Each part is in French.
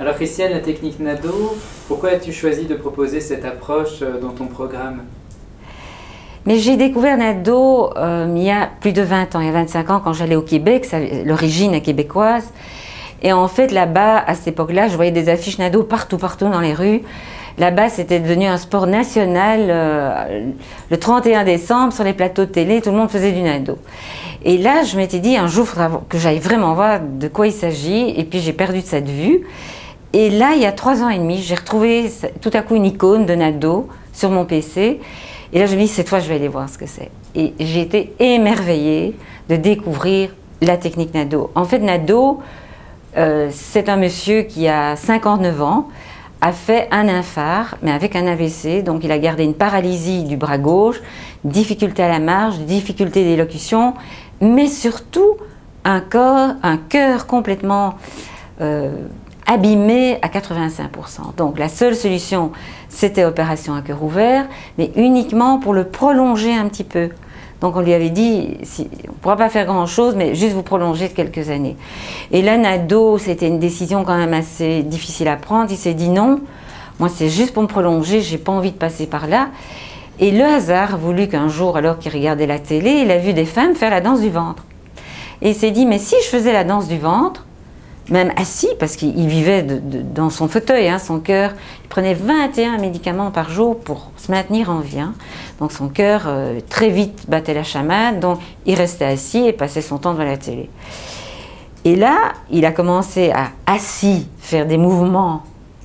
Alors Christiane, la technique Nadeau, pourquoi as-tu choisi de proposer cette approche dans ton programme? Mais j'ai découvert Nadeau il y a plus de 20 ans, il y a 25 ans quand j'allais au Québec, l'origine est québécoise. Et en fait là-bas, à cette époque-là, je voyais des affiches Nadeau partout dans les rues. Là-bas, c'était devenu un sport national. Le 31 décembre, sur les plateaux de télé, tout le monde faisait du Nadeau. Et là, je m'étais dit, un jour, il faudra que j'aille vraiment voir de quoi il s'agit. Et puis, j'ai perdu de cette vue. Et là, il y a 3 ans et demi, j'ai retrouvé tout à coup une icône de Nadeau sur mon PC. Et là, je me dis, cette fois, je vais aller voir ce que c'est. Et j'ai été émerveillée de découvrir la technique Nadeau. En fait, Nadeau, c'est un monsieur qui a 59 ans, a fait un infarct, mais avec un AVC, donc il a gardé une paralysie du bras gauche, difficulté à la marche, difficulté d'élocution, mais surtout un cœur complètement abîmé à 85%. Donc la seule solution, c'était opération à cœur ouvert, mais uniquement pour le prolonger un petit peu. Donc on lui avait dit, on ne pourra pas faire grand-chose, mais juste vous prolonger de quelques années. Et là, Nadeau, c'était une décision quand même assez difficile à prendre. Il s'est dit non, moi c'est juste pour me prolonger, j'ai pas envie de passer par là. Et le hasard a voulu qu'un jour, alors qu'il regardait la télé, il a vu des femmes faire la danse du ventre. Et il s'est dit, mais si je faisais la danse du ventre, même assis, parce qu'il vivait dans son fauteuil, hein, son cœur, il prenait 21 médicaments par jour pour se maintenir en vie. Hein. Donc son cœur très vite battait la chamade, donc il restait assis et passait son temps devant la télé. Et là, il a commencé à, assis, faire des mouvements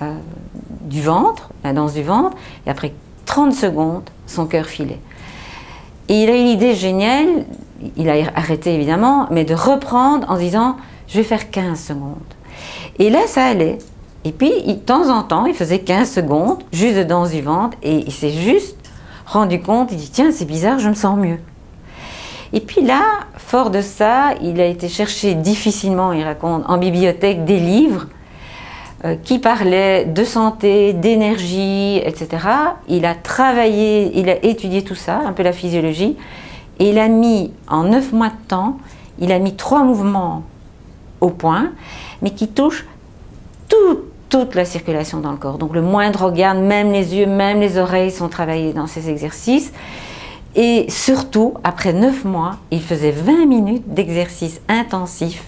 du ventre, la danse du ventre, et après 30 secondes, son cœur filait. Et il a eu l'idée géniale, il a arrêté évidemment, mais de reprendre en disant, je vais faire 15 secondes. Et là, ça allait. Et puis, de temps en temps, il faisait 15 secondes, juste de danse du ventre, et il s'est juste rendu compte, il dit, tiens, c'est bizarre, je me sens mieux. Et puis là, fort de ça, il a été chercher difficilement, il raconte, en bibliothèque, des livres qui parlaient de santé, d'énergie, etc. Il a travaillé, il a étudié tout ça, un peu la physiologie, et il a mis, en 9 mois de temps, il a mis 3 mouvements au point, mais qui touche toute la circulation dans le corps. Donc le moindre organe, même les yeux, même les oreilles sont travaillés dans ces exercices. Et surtout, après 9 mois, il faisait 20 minutes d'exercice intensif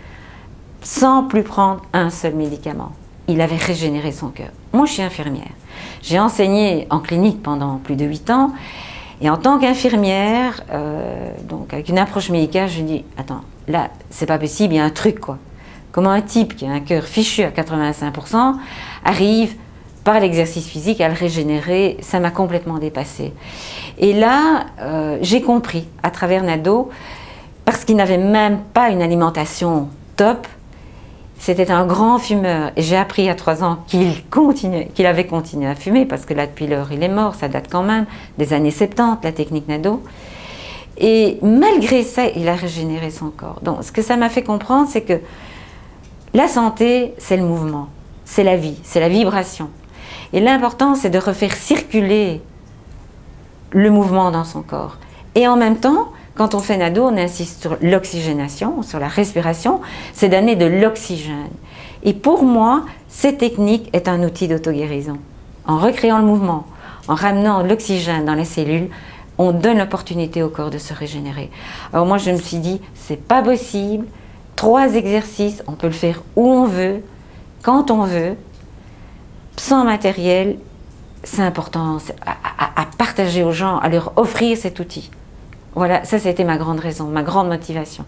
sans plus prendre un seul médicament. Il avait régénéré son cœur. Moi, je suis infirmière. J'ai enseigné en clinique pendant plus de 8 ans. Et en tant qu'infirmière, donc avec une approche médicale, je dis, attends, là, c'est pas possible, il y a un truc, quoi. Comment un type qui a un cœur fichu à 85% arrive, par l'exercice physique, à le régénérer? Ça m'a complètement dépassée. Et là, j'ai compris, à travers Nadeau, parce qu'il n'avait même pas une alimentation top, c'était un grand fumeur. Et j'ai appris à 3 ans qu'il avait continué à fumer, parce que là, depuis l'heure, il est mort, ça date quand même des années 70, la technique Nadeau. Et malgré ça, il a régénéré son corps. Donc, ce que ça m'a fait comprendre, c'est que la santé, c'est le mouvement, c'est la vie, c'est la vibration. Et l'important, c'est de refaire circuler le mouvement dans son corps. Et en même temps, quand on fait Nadeau, on insiste sur l'oxygénation, sur la respiration, c'est d'amener de l'oxygène. Et pour moi, cette technique est un outil d'auto-guérison. En recréant le mouvement, en ramenant l'oxygène dans les cellules, on donne l'opportunité au corps de se régénérer. Alors moi, je me suis dit, c'est pas possible, 3 exercices, on peut le faire où on veut, quand on veut, sans matériel. C'est important à partager aux gens, à leur offrir cet outil. Voilà, ça c'était ma grande raison, ma grande motivation.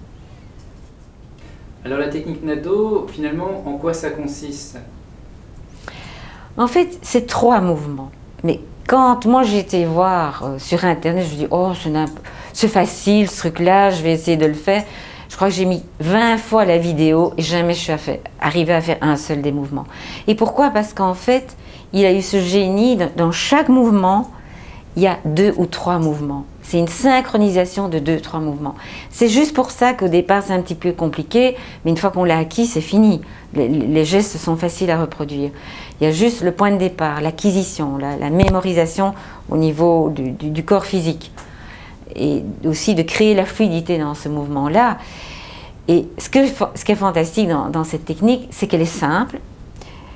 Alors la technique Nadeau, finalement, en quoi ça consiste? En fait, c'est 3 mouvements. Mais quand moi j'ai été voir sur Internet, je me dis, oh, c'est facile ce truc-là, je vais essayer de le faire. Je crois que j'ai mis 20 fois la vidéo et jamais je suis arrivée à faire un seul des mouvements. Et pourquoi? Parce qu'en fait, il a eu ce génie, dans chaque mouvement, il y a 2 ou 3 mouvements. C'est une synchronisation de 2 ou 3 mouvements. C'est juste pour ça qu'au départ, c'est un petit peu compliqué, mais une fois qu'on l'a acquis, c'est fini. Les gestes sont faciles à reproduire. Il y a juste le point de départ, l'acquisition, la mémorisation au niveau du corps physique. Et aussi de créer la fluidité dans ce mouvement-là. Et ce qui est fantastique dans cette technique, c'est qu'elle est simple,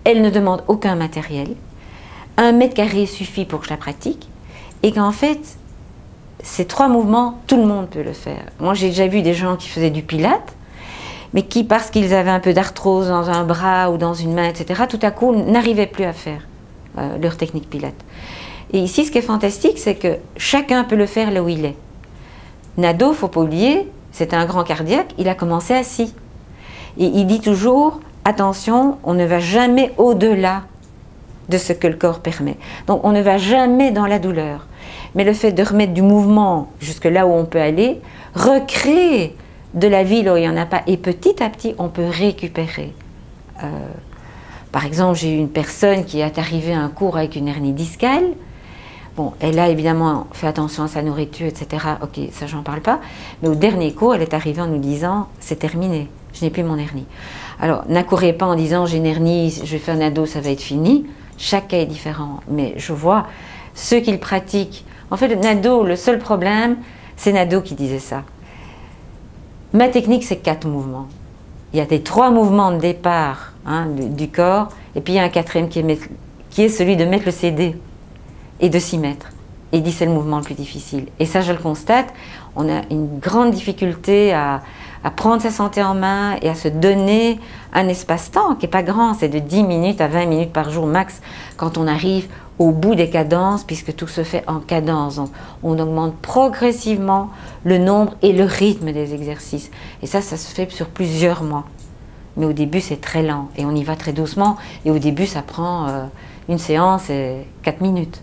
elle ne demande aucun matériel, 1 mètre carré suffit pour que je la pratique, et qu'en fait, ces 3 mouvements, tout le monde peut le faire. Moi, j'ai déjà vu des gens qui faisaient du pilate, mais qui, parce qu'ils avaient un peu d'arthrose dans un bras ou dans une main, etc., tout à coup, n'arrivaient plus à faire leur technique pilate. Et ici, ce qui est fantastique, c'est que chacun peut le faire là où il est. Nadeau, il ne faut pas oublier, c'est un grand cardiaque, il a commencé assis. Et il dit toujours, attention, on ne va jamais au-delà de ce que le corps permet. Donc on ne va jamais dans la douleur. Mais le fait de remettre du mouvement jusque là où on peut aller, recréer de la vie là où il n'y en a pas, et petit à petit, on peut récupérer. Par exemple, j'ai eu une personne qui est arrivée à un cours avec une hernie discale. Bon, elle a évidemment fait attention à sa nourriture, etc. Ok, ça, j'en parle pas. Mais au dernier cours, elle est arrivée en nous disant, c'est terminé, je n'ai plus mon hernie. Alors, n'accourez pas en disant, j'ai une hernie, je vais faire un ado, ça va être fini. Chaque cas est différent. Mais je vois ceux qui le pratiquent. En fait, Nadeau, le seul problème, c'est Nadeau qui disait ça. Ma technique, c'est 4 mouvements. Il y a des 3 mouvements de départ du corps, et puis il y a un 4e qui est celui de mettre le CD et de s'y mettre. Et il dit c'est le mouvement le plus difficile. Et ça, je le constate, on a une grande difficulté à prendre sa santé en main et à se donner un espace-temps qui n'est pas grand, c'est de 10 minutes à 20 minutes par jour max quand on arrive au bout des cadences, puisque tout se fait en cadence. On augmente progressivement le nombre et le rythme des exercices. Et ça se fait sur plusieurs mois. Mais au début, c'est très lent et on y va très doucement. Et au début, ça prend une séance et 4 minutes.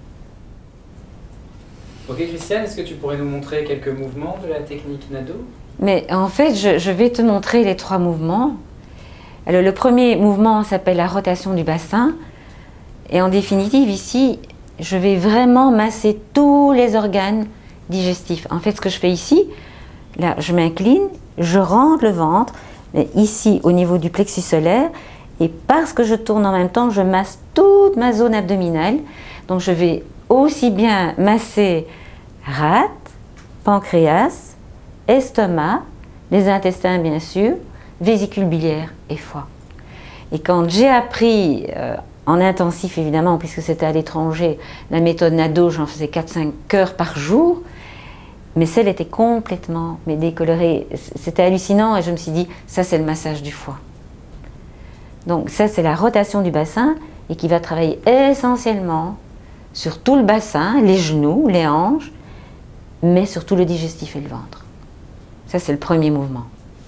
Ok, Christiane, est-ce que tu pourrais nous montrer quelques mouvements de la technique Nadeau? Mais en fait, je vais te montrer les 3 mouvements. Alors, le premier mouvement s'appelle la rotation du bassin. Et en définitive, ici, je vais vraiment masser tous les organes digestifs. En fait, ce que je fais ici, là, je m'incline, je rentre le ventre, mais ici, au niveau du plexus solaire, et parce que je tourne en même temps, je masse toute ma zone abdominale. Donc, je vais aussi bien masser rate, pancréas, estomac, les intestins, bien sûr, vésicule biliaire et foie. Et quand j'ai appris en intensif évidemment, puisque c'était à l'étranger, la méthode Nadeau, j'en faisais 4-5 heures par jour, mais celle était complètement décolorée. C'était hallucinant et je me suis dit, ça c'est le massage du foie. Donc ça c'est la rotation du bassin et qui va travailler essentiellement sur tout le bassin, les genoux, les hanches, mais surtout le digestif et le ventre. Ça c'est le premier mouvement.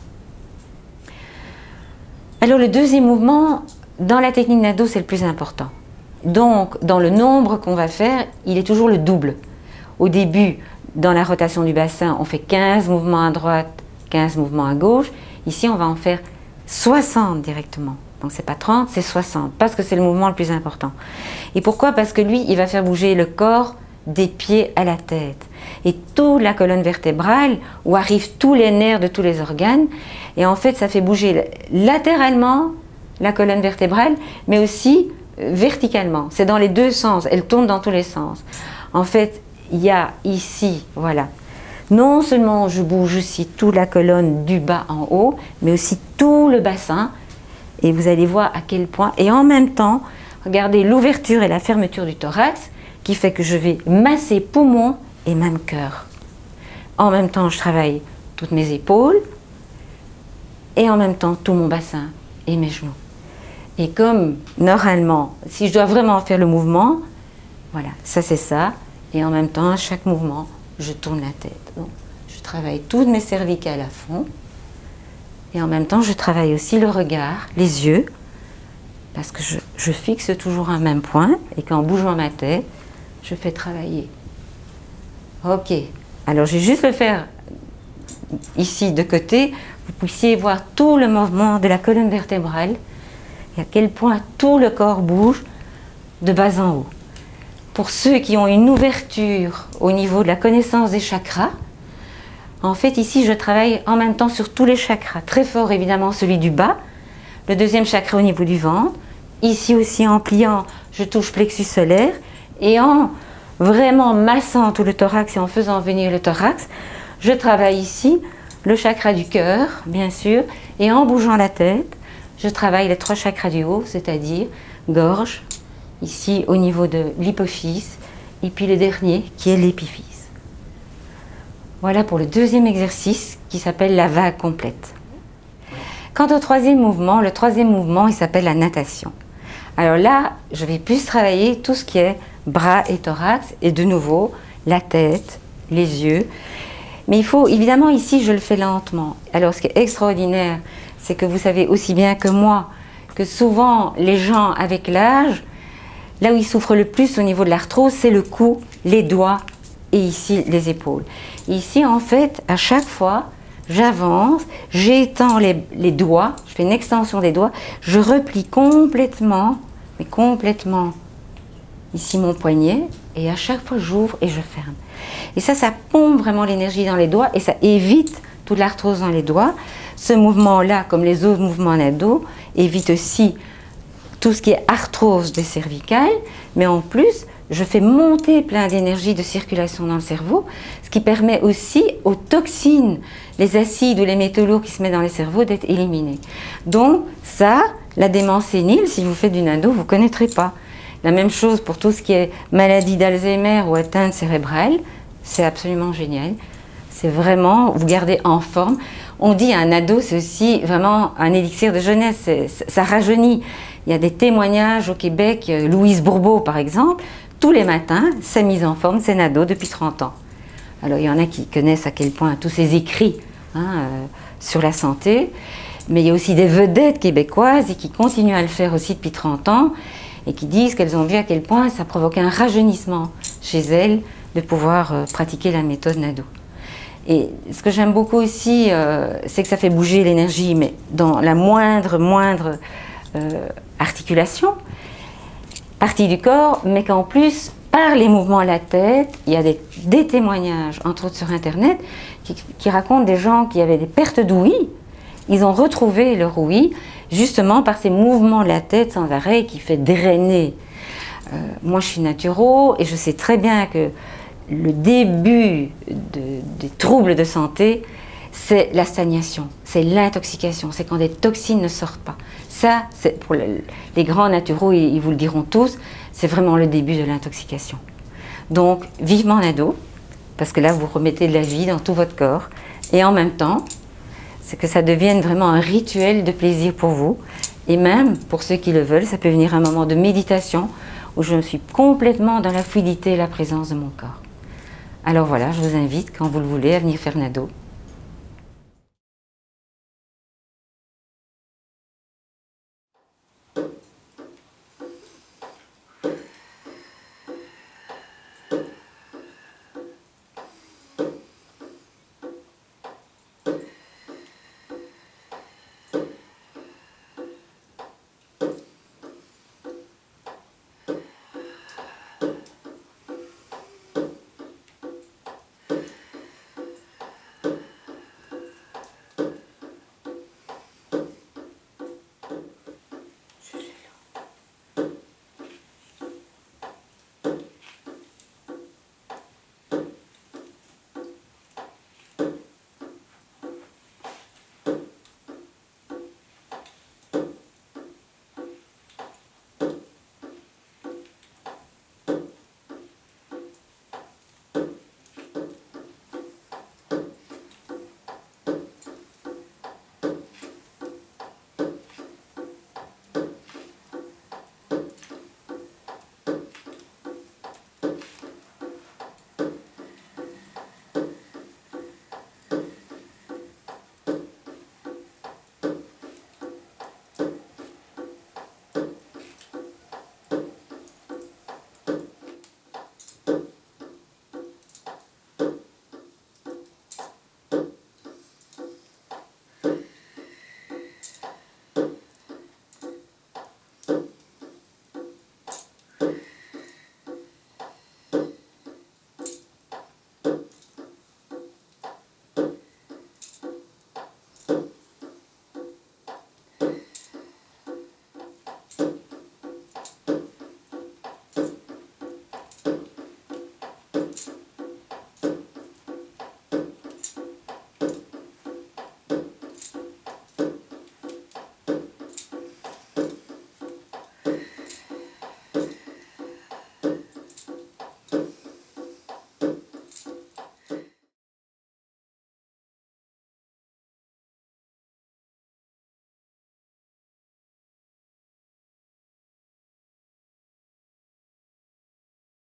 Alors le deuxième mouvement, dans la technique Nadeau, c'est le plus important. Donc, dans le nombre qu'on va faire, il est toujours le double. Au début, dans la rotation du bassin, on fait 15 mouvements à droite, 15 mouvements à gauche. Ici, on va en faire 60 directement. Donc, c'est pas 30, c'est 60, parce que c'est le mouvement le plus important. Et pourquoi? Parce que lui, il va faire bouger le corps des pieds à la tête. Et toute la colonne vertébrale, où arrivent tous les nerfs de tous les organes. Et en fait, ça fait bouger latéralement la colonne vertébrale, mais aussi verticalement. C'est dans les deux sens, elle tourne dans tous les sens. En fait, il y a ici, voilà, non seulement je bouge ici toute la colonne du bas en haut, mais aussi tout le bassin, et vous allez voir à quel point, et en même temps, regardez l'ouverture et la fermeture du thorax, qui fait que je vais masser poumons et même cœur. En même temps, je travaille toutes mes épaules, et en même temps, tout mon bassin et mes genoux. Et comme, normalement, si je dois vraiment faire le mouvement, voilà, ça c'est ça. Et en même temps, à chaque mouvement, je tourne la tête. Donc, je travaille toutes mes cervicales à fond. Et en même temps, je travaille aussi le regard, les yeux, parce que je fixe toujours un même point. Et qu'en bougeant ma tête, je fais travailler. Ok. Alors, je vais juste le faire ici de côté. Vous puissiez voir tout le mouvement de la colonne vertébrale. Et à quel point tout le corps bouge de bas en haut. Pour ceux qui ont une ouverture au niveau de la connaissance des chakras, en fait ici je travaille en même temps sur tous les chakras. Très fort évidemment celui du bas, le deuxième chakra au niveau du ventre. Ici aussi en pliant, je touche plexus solaire. Et en vraiment massant tout le thorax et en faisant venir le thorax, je travaille ici le chakra du cœur, bien sûr. Et en bougeant la tête, je travaille les 3 chakras du haut, c'est-à-dire gorge, ici au niveau de l'hypophyse, et puis le dernier qui est l'épiphyse. Voilà pour le deuxième exercice qui s'appelle la vague complète. Quant au troisième mouvement, le troisième mouvement, il s'appelle la natation. Alors là, je vais plus travailler tout ce qui est bras et thorax, et de nouveau, la tête, les yeux. Mais il faut, évidemment, ici, je le fais lentement. Alors, ce qui est extraordinaire, c'est que vous savez aussi bien que moi, que souvent, les gens avec l'âge, là où ils souffrent le plus au niveau de l'arthrose, c'est le cou, les doigts et ici, les épaules. Et ici, en fait, à chaque fois, j'avance, j'étends les doigts, je fais une extension des doigts, je replie complètement, mais complètement, ici mon poignet, et à chaque fois, j'ouvre et je ferme. Et ça pompe vraiment l'énergie dans les doigts et ça évite toute l'arthrose dans les doigts. Ce mouvement-là, comme les autres mouvements en abdos, évite aussi tout ce qui est arthrose des cervicales, mais en plus, je fais monter plein d'énergie de circulation dans le cerveau, ce qui permet aussi aux toxines, les acides ou les métaux lourds qui se mettent dans les cerveaux d'être éliminés. Donc ça, la démence sénile, si vous faites du nado, vous ne connaîtrez pas. La même chose pour tout ce qui est maladie d'Alzheimer ou atteinte cérébrale, c'est absolument génial. C'est vraiment, vous gardez en forme. On dit un ado, c'est aussi vraiment un élixir de jeunesse, ça rajeunit. Il y a des témoignages au Québec, Louise Bourbeau par exemple, tous les matins, sa mise en forme, c'est nado depuis 30 ans. Alors il y en a qui connaissent à quel point tous ces écrits sur la santé, mais il y a aussi des vedettes québécoises et qui continuent à le faire aussi depuis 30 ans et qui disent qu'elles ont vu à quel point ça provoquait un rajeunissement chez elles de pouvoir pratiquer la méthode nado. Et ce que j'aime beaucoup aussi, c'est que ça fait bouger l'énergie, mais dans la moindre articulation, partie du corps, mais qu'en plus, par les mouvements à la tête, il y a des témoignages, entre autres sur Internet, qui racontent des gens qui avaient des pertes d'ouïe. Ils ont retrouvé leur ouïe, justement par ces mouvements de la tête sans arrêt qui fait drainer. Moi, je suis naturo et je sais très bien que le début des troubles de santé, c'est la stagnation, c'est l'intoxication, c'est quand des toxines ne sortent pas. Ça, c'est pour les grands naturaux, ils vous le diront tous, c'est vraiment le début de l'intoxication. Donc, vivement nado, parce que là, vous remettez de la vie dans tout votre corps, et en même temps, c'est que ça devienne vraiment un rituel de plaisir pour vous, et même, pour ceux qui le veulent, ça peut venir un moment de méditation, où je suis complètement dans la fluidité et la présence de mon corps. Alors voilà, je vous invite, quand vous le voulez, à venir faire nado.